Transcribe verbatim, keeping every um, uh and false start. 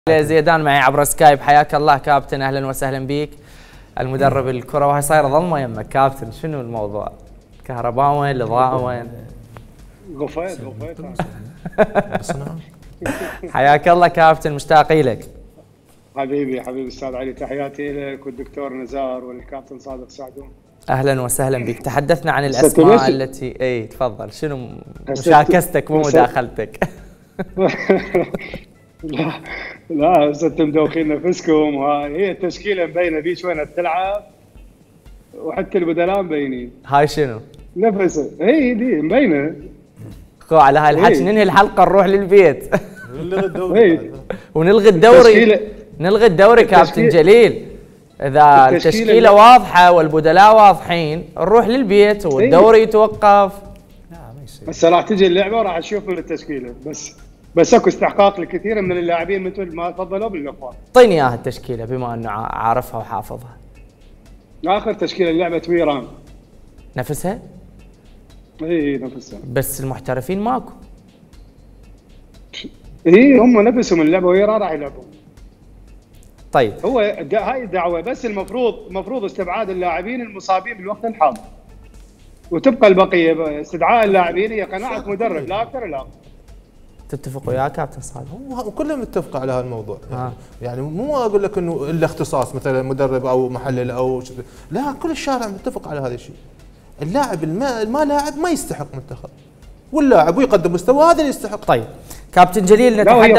زيدان معي عبر سكايب. حياك الله كابتن، اهلا وسهلا بيك. المدرب الكره وهي صايره ظلمه يمك كابتن، شنو الموضوع؟ كهرباء وين؟ الاضاءه وين؟ غفيت غفيت حياك الله كابتن، مشتاق لك. حبيبي حبيبي استاذ علي، تحياتي لك والدكتور نزار والكابتن صادق سعدون. اهلا وسهلا بك. تحدثنا عن الاسماء التي اي تفضل، شنو مشاكستك مو مداخلتك؟ لا لا بس انتم مدوخين نفسكم، هي التشكيله مبينه بيش وين تلعب وحتى البدلاء مبينين. هاي شنو؟ نفسه هي دي مبينه. خو على هاي الحكي ننهي الحلقه نروح للبيت. نلغي الدوري ونلغي الدوري نلغي الدوري كابتن جليل. اذا التشكيله واضحه والبدلاء واضحين نروح للبيت والدوري يتوقف. هسه راح تجي اللعبه وراح تشوف التشكيله، بس بس اكو استحقاق لكثير من اللاعبين مثل ما تفضلوا بالنقاط. اعطيني اياها التشكيله بما انه عارفها وحافظها. اخر تشكيله لعبه ويران نفسها؟ اي نفسها، بس المحترفين ماكو. اي هم نفسهم اللعبه ويران راح يلعبون. طيب هو هاي الدعوه، بس المفروض المفروض استبعاد اللاعبين المصابين بالوقت الحاضر وتبقى البقيه استدعاء اللاعبين هي قناعه مدرب لا اكثر لا اقل. تتفق وياه كابتن صالح؟ وكلنا متفق على هذا الموضوع. يعني, آه. يعني مو اقول لك انه الا اختصاص مثلا مدرب او محلل او شيء، لا كل الشارع متفق على هذا الشيء. اللاعب الما, الما لاعب ما يستحق منتخب، واللاعب ويقدم مستوى هذا اللي يستحق. طيب كابتن جليل، نتحدث